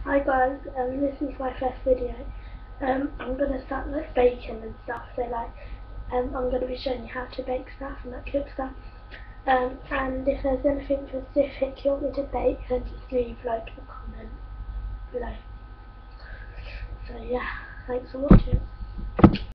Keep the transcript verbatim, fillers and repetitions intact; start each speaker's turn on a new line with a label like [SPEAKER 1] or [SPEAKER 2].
[SPEAKER 1] Hi guys, um, this is my first video. Um, I'm gonna start like baking and stuff. So like, um, I'm gonna be showing you how to bake stuff and like cook stuff. Um, and if there's anything specific you want me to bake, then just leave like a comment below. So yeah, thanks for watching.